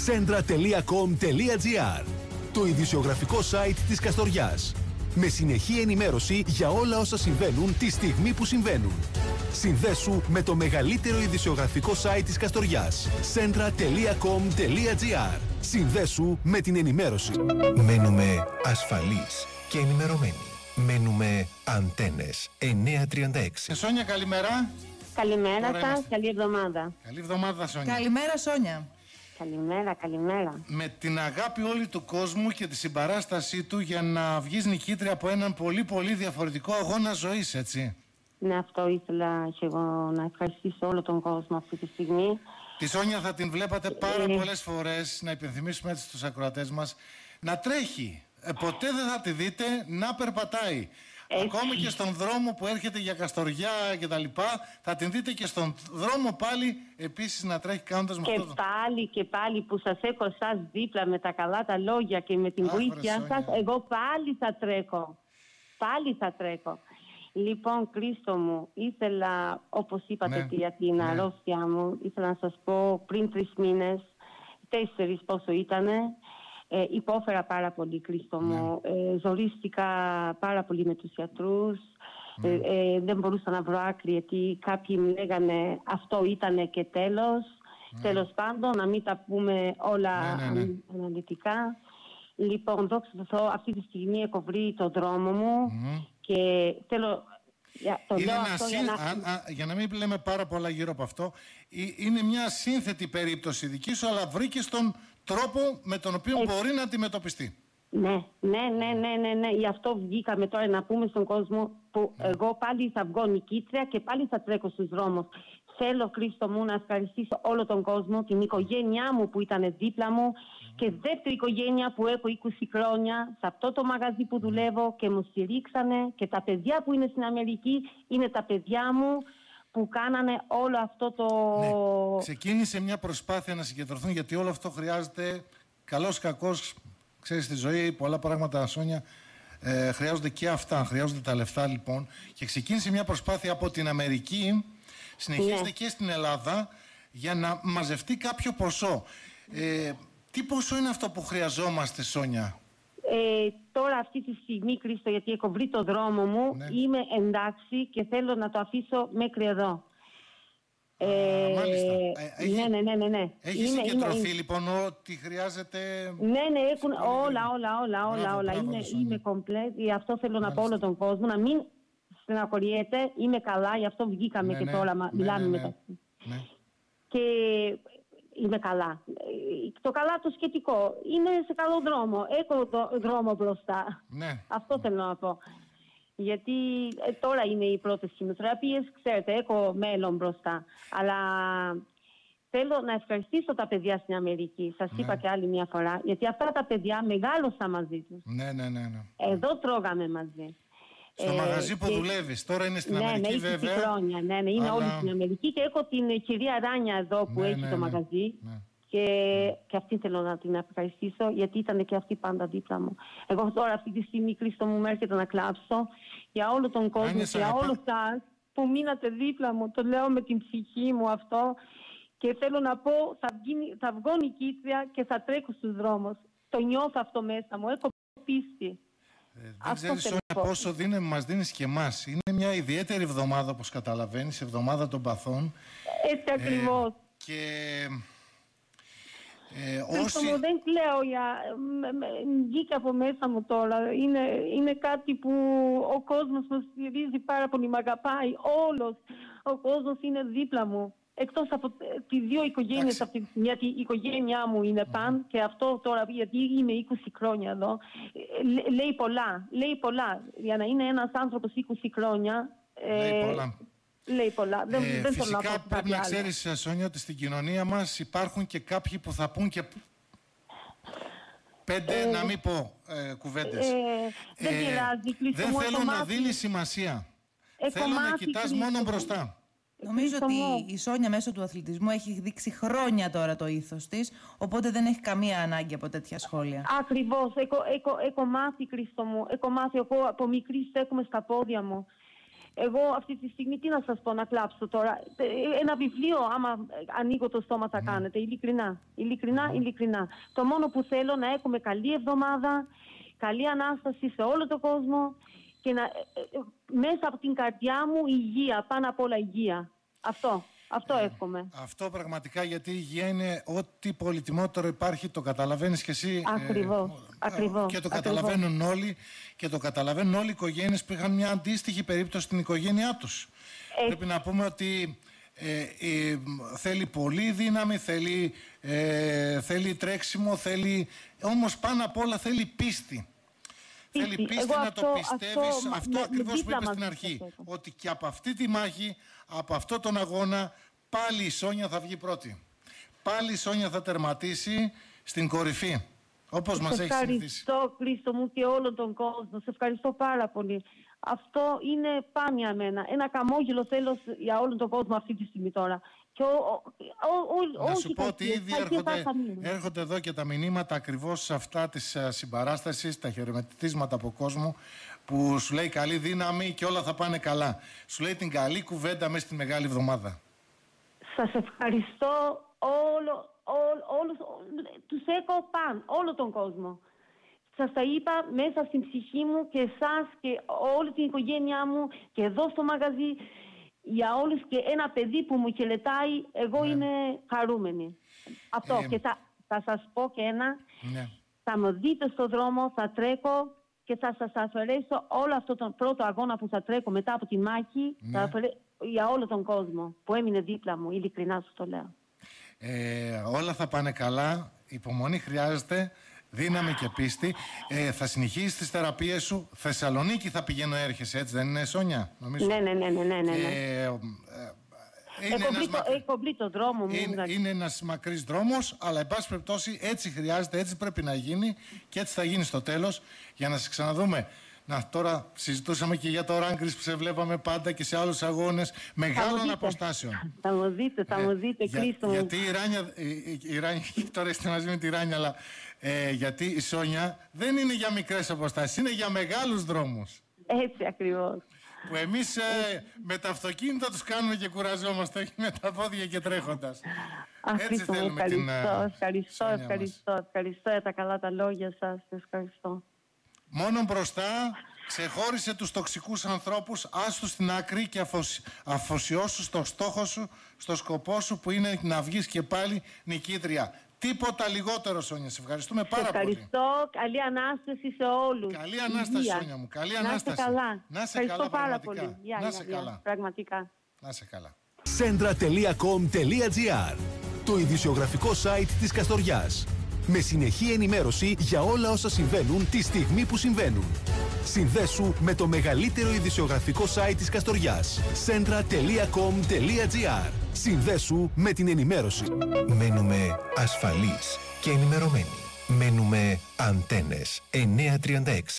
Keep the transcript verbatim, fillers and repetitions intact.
Centra τελεία com τελεία gr, το ειδησιογραφικό site της Καστοριάς. Με συνεχή ενημέρωση για όλα όσα συμβαίνουν τη στιγμή που συμβαίνουν. Συνδέσου με το μεγαλύτερο ειδησιογραφικό site της Καστοριάς. Centra τελεία com τελεία gr. Συνδέσου με την ενημέρωση. Μένουμε ασφαλείς και ενημερωμένοι. Μένουμε Αντένες εννιακόσια τριάντα έξι. Ε, Σόνια, καλημέρα. Καλημέρα σας, καλή εβδομάδα. Καλή εβδομάδα, Σόνια. Καλημέρα, Σόνια. Καλημέρα, καλημέρα. Με την αγάπη όλη του κόσμου και τη συμπαράστασή του για να βγεις νικήτρια από έναν πολύ πολύ διαφορετικό αγώνα ζωής, έτσι. Ναι, αυτό ήθελα και εγώ να ευχαριστήσω όλο τον κόσμο αυτή τη στιγμή. Τη Σόνια θα την βλέπατε πάρα ε... πολλές φορές, να υπενθυμίσουμε έτσι στους ακροατές μας, να τρέχει. Ε, ποτέ δεν θα τη δείτε να περπατάει. Έτσι. Ακόμη και στον δρόμο που έρχεται για Καστοριά και τα λοιπά, θα την δείτε και στον δρόμο πάλι επίσης να τρέχει κάνοντας με και αυτό το... πάλι και πάλι που σας έχω εσάς δίπλα με τα καλά τα λόγια και με την Άχ, βοήθειά σας, εγώ πάλι θα τρέχω. Πάλι θα τρέχω. Λοιπόν, Χρήστο μου, ήθελα, όπως είπατε ναι, για την ναι. αρρώστια μου, ήθελα να σας πω πριν τρεις μήνες, τέσσερις πόσο ήτανε, ε, υπόφερα πάρα πολύ, Χρήστο μου. Ναι. Ε, ζορίστηκα πάρα πολύ με τους γιατρούς. Ναι. Ε, ε, δεν μπορούσα να βρω άκρη, γιατί κάποιοι μου λέγανε αυτό ήτανε και τέλος. Ναι. Τέλος πάντων, να μην τα πούμε όλα ναι, ναι, ναι. αναλυτικά. Λοιπόν, δόξα τω Θεώ, αυτή τη στιγμή έχω βρει το δρόμο μου mm. και θέλω... Για, το είναι αυτό συν... για, να... Α, α, για να μην λέμε πάρα πολλά γύρω από αυτό, είναι μια σύνθετη περίπτωση δική σου, αλλά βρήκε τον τρόπο με τον οποίο Έτσι. μπορεί να αντιμετωπιστεί. Ναι, ναι, ναι, ναι, ναι, ναι. Γι' αυτό βγήκαμε τώρα να πούμε στον κόσμο που mm. εγώ πάλι θα βγω νικήτρια και πάλι θα τρέχω στους δρόμους. Θέλω, Χρήστο μου, να ευχαριστήσω όλο τον κόσμο, την οικογένειά μου που ήταν δίπλα μου mm. και δεύτερη οικογένεια που έχω είκοσι χρόνια σε αυτό το μαγαζί που δουλεύω και μου στηρίξανε, και τα παιδιά που είναι στην Αμερική είναι τα παιδιά μου που κάνανε όλο αυτό το... Ναι. Ξεκίνησε μια προσπάθεια να συγκεντρωθούν, γιατί όλο αυτό χρειάζεται, καλός κακός, ξέρεις, στη ζωή πολλά πράγματα, Σόνια, ε, χρειάζονται και αυτά, χρειάζονται τα λεφτά λοιπόν, και ξεκίνησε μια προσπάθεια από την Αμερική, συνεχίζεται ναι. και στην Ελλάδα, για να μαζευτεί κάποιο ποσό. Ε, τι ποσό είναι αυτό που χρειαζόμαστε, Σόνια? Ε, τώρα αυτή τη στιγμή, Χρήστο, γιατί έχω βρει το δρόμο μου, ναι. είμαι εντάξει και θέλω να το αφήσω μέχρι εδώ. Α, ε, μάλιστα. Ε, ναι, ναι, ναι, ναι, ναι. Έχει συγκεντρωθεί λοιπόν ό,τι χρειάζεται? Ναι, ναι, έχουν όλα, όλα, όλα, όλα, μπράβο, όλα. Μπράβο, είναι, είμαι κομπλέτ, γι' αυτό θέλω μάλιστα. να πω όλο τον κόσμο να μην στεναχωριέται, είμαι καλά, γι' αυτό βγήκαμε ναι, και ναι, τώρα ναι, μιλάμε ναι, ναι, μεταξύ. Ναι. Και είμαι καλά. Το καλά το σχετικό. Είναι σε καλό δρόμο. Έχω το δρόμο μπροστά. Ναι. Αυτό θέλω να πω. Γιατί ε, τώρα είναι οι πρώτες χημειοθεραπείες, ξέρετε, έχω μέλλον μπροστά. Αλλά θέλω να ευχαριστήσω τα παιδιά στην Αμερική. Σας ναι. είπα και άλλη μια φορά. Γιατί αυτά τα παιδιά μεγάλωσα μαζί τους. Ναι, ναι, ναι, ναι. Εδώ τρώγαμε μαζί. Στο ε, μαγαζί που και... δουλεύεις, τώρα είναι στην ναι, Αμερική ναι, βέβαια. Ναι, χρόνια, ναι, ναι, είναι αλλά... όλοι στην Αμερική και έχω την κυρία Ράνια εδώ που ναι, έχει ναι, το ναι, μαγαζί ναι. Και, ναι. και αυτή θέλω να την ευχαριστήσω, γιατί ήταν και αυτή πάντα δίπλα μου. Εγώ τώρα αυτή τη στιγμή, Χρήστο μου, με έρχεται να κλάψω για όλο τον κόσμο και για όλους σας που μείνατε δίπλα μου. Το λέω με την ψυχή μου αυτό και θέλω να πω, θα, βγει, θα βγω νικήτρια και θα τρέχω στους δρόμους. Το νιώθω αυτό μέσα μου, έχω πίστη. Ε, δεν ξέρεις, Σόνια, πόσο δίνε, μας δίνεις και εμάς. Είναι μια ιδιαίτερη εβδομάδα, όπως καταλαβαίνεις, εβδομάδα των παθών. Έτσι ακριβώς. Ε, και ε, όσοι... μου, δεν κλαίω για... Βγήκα από μέσα μου τώρα. Είναι, είναι κάτι που ο κόσμος μου στηρίζει πάρα πολύ, μ' αγαπάει. Όλος ο κόσμος είναι δίπλα μου. Εκτός από τις δύο οικογένειες αυτή τη στιγμή, γιατί η οικογένειά μου είναι παν και αυτό τώρα, γιατί είμαι είκοσι χρόνια εδώ, λέει πολλά, λέει πολλά. Για να είναι ένας άνθρωπος είκοσι χρόνια, λέει πολλά. Ε, λέει πολλά. Δεν, ε, δεν φυσικά θέλω να πω πρέπει να ξέρεις, Σόνια, ότι στην κοινωνία μας υπάρχουν και κάποιοι που θα πούν και πέντε, ε, να μην πω, ε, κουβέντες. Ε, δεν ε, πειράζει, δεν μου, θέλω να δίνεις σημασία. Θέλω να κοιτάς μόνο μπροστά. Νομίζω ότι η Σόνια μέσω του αθλητισμού έχει δείξει χρόνια τώρα το ήθος της, οπότε δεν έχει καμία ανάγκη από τέτοια σχόλια. Ακριβώς. Έχω, έχω, έχω μάθει, Χρήστο μου, έχω μάθει. Εγώ από μικρή στέκομαι στα πόδια μου. Εγώ αυτή τη στιγμή τι να σας πω, να κλάψω τώρα. Ένα βιβλίο, άμα ανοίγω το στόμα θα κάνετε, ειλικρινά. Ειλικρινά, ειλικρινά. Το μόνο που θέλω να έχουμε καλή εβδομάδα, καλή Ανάσταση σε όλο τον κόσμο και να, μέσα από την καρδιά μου υγεία, πάνω απ' όλα υγεία. Αυτό. Αυτό εύχομαι. Αυτό πραγματικά, γιατί η υγεία είναι ό,τι πολυτιμότερο υπάρχει, το καταλαβαίνεις και εσύ. Ακριβώς. Ε, ακριβώς. Και το ακριβώς. καταλαβαίνουν όλοι και το καταλαβαίνουν όλοι οι οικογένειες που είχαν μια αντίστοιχη περίπτωση στην οικογένειά τους. Ε, Πρέπει να πούμε ότι ε, ε, θέλει πολύ δύναμη, θέλει, ε, θέλει τρέξιμο, θέλει, όμως πάνω απ' όλα θέλει πίστη. Θέλει πίστη Εγώ να αυτό, το πιστεύεις, αυτό, αυτό ακριβώς που είπες στην αρχή. αυτό. Ότι και από αυτή τη μάχη, από αυτό τον αγώνα, πάλι η Σόνια θα βγει πρώτη. Πάλι η Σόνια θα τερματίσει στην κορυφή. Όπως μας έχει συνηθίσει. Σε ευχαριστώ, Χρήστο μου, και όλον τον κόσμο. Σε ευχαριστώ πάρα πολύ. Αυτό είναι πάνω για μένα. Ένα καμόγελο θέλω για όλον τον κόσμο αυτή τη στιγμή τώρα. Και ο, ο, ο, να σου πω ότι ήδη έρχονται, έρχονται εδώ και τα μηνύματα ακριβώς σε αυτά της uh, συμπαράστασης, τα χαιρετίσματα από κόσμο που σου λέει καλή δύναμη και όλα θα πάνε καλά. Σου λέει την καλή κουβέντα μέσα στη Μεγάλη Εβδομάδα. Σας ευχαριστώ όλο, όλο, όλο, τους έχω παν, όλο τον κόσμο. Σας τα είπα μέσα στην ψυχή μου και εσάς και όλη την οικογένειά μου και εδώ στο μαγαζί. Για όλους και ένα παιδί που μου χαιρετάει, εγώ ναι. είμαι χαρούμενη. Αυτό. Ε, και θα, θα σας πω και ένα. Ναι. Θα με δείτε στο δρόμο, θα τρέχω και θα σας αφαιρέσω όλο αυτό τον πρώτο αγώνα που θα τρέχω μετά από τη μάχη. Ναι. Θα αφαιρέ... για όλο τον κόσμο που έμεινε δίπλα μου. Ειλικρινά σου το λέω. Ε, όλα θα πάνε καλά. Υπομονή χρειάζεται. Δύναμη και πίστη. Ε, θα συνεχίσεις τις θεραπείες σου. Θεσσαλονίκη θα πηγαίνω, έρχεσαι, έτσι δεν είναι, Σόνια? Νομίζω. Ναι, ναι, ναι, ναι, ναι, ναι. Ε, ε, Έχω μπει το δρόμο μου. Είναι, είναι ένας μακρύς δρόμος, αλλά εν πάση περιπτώσει έτσι χρειάζεται, έτσι πρέπει να γίνει και έτσι θα γίνει στο τέλος. Για να σε ξαναδούμε. Να, τώρα συζητούσαμε και για το Ράγκρις που σε βλέπαμε πάντα και σε άλλους αγώνες μεγάλων αποστάσεων. Θα μου δείτε, θα μου δείτε, ε, Χρήστο μου. Γιατί η Ράνια, η, η, η Ράνια τώρα είστε μαζί με τη Ράνια, αλλά ε, γιατί η Σόνια δεν είναι για μικρές αποστάσεις, είναι για μεγάλους δρόμους. Έτσι ακριβώς. Που εμείς ε, με τα αυτοκίνητα τους κάνουμε και κουραζόμαστε, όχι με τα πόδια και τρέχοντας. Αχ, έτσι θέλουμε ευχαριστώ, την ευχαριστώ, ευχαριστώ, ευχαριστώ, ευχαριστώ για τα καλά τα λόγια σας. Ευχαριστώ. Μόνο μπροστά, ξεχώρισε τους τοξικούς ανθρώπους, άστους στην άκρη και αφοσι... αφοσιώσου στο στόχο σου, στο σκοπό σου που είναι να βγεις και πάλι νικήτρια. Τίποτα λιγότερο, Σόνια. Σε ευχαριστούμε πάρα ευχαριστώ. πολύ. Ευχαριστώ. Καλή Ανάσταση σε όλους. Καλή Ανάσταση, Υγεία. Σόνια μου. Καλή να Ανάσταση. Καλά. Να σε ευχαριστώ καλά, πάρα πραγματικά. πολύ. Για, να για, σε για, καλά. Πραγματικά. Να σε καλά. Centra τελεία com τελεία gr, το ειδησιογραφικό site της Καστοριάς. Με συνεχή ενημέρωση για όλα όσα συμβαίνουν τη στιγμή που συμβαίνουν. Συνδέσου με το μεγαλύτερο ειδησιογραφικό site της Καστοριάς. Centra τελεία com τελεία gr. Συνδέσου με την ενημέρωση. Μένουμε ασφαλείς και ενημερωμένοι. Μένουμε Αντένες εννιακόσια τριάντα έξι.